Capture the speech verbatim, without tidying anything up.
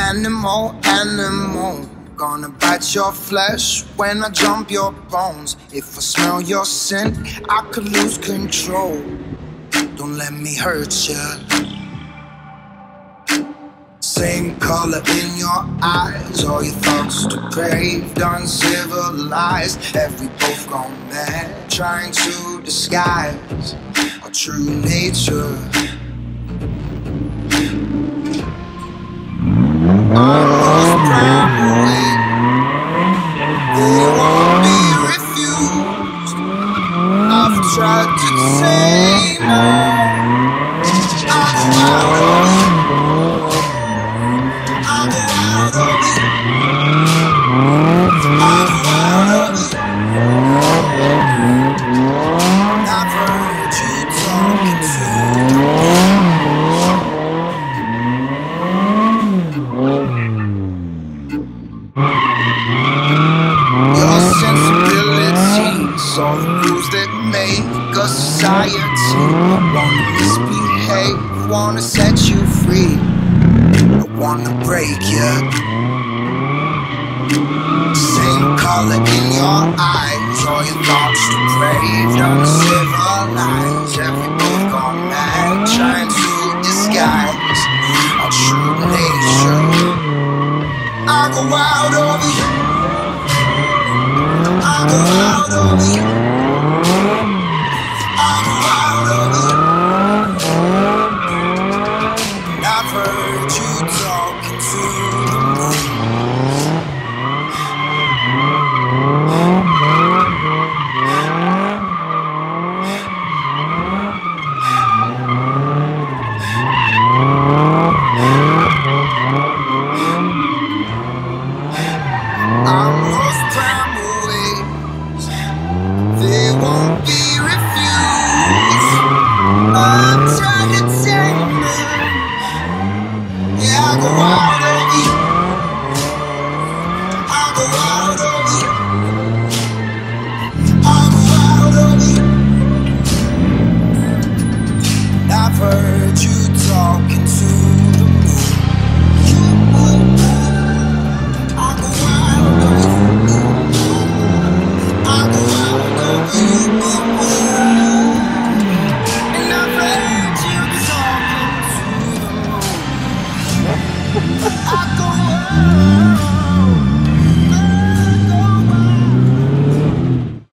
Animal, animal, gonna bite your flesh when I jump your bones. If I smell your scent, I could lose control. Don't let me hurt you. Same color in your eyes, all your thoughts depraved, uncivilized. Have we both gone mad, trying to disguise our true nature? Almost brown away, they won't be refused. I've tried to say more. I'm out of it. I'm out of it. I'm out of it. I've heard you talking to me. Your sensibilities, all the rules that make a society. Wanna misbehave, wanna set you free, I wanna break you. Same color in your eyes, all your thoughts depraved, uncivilized. Every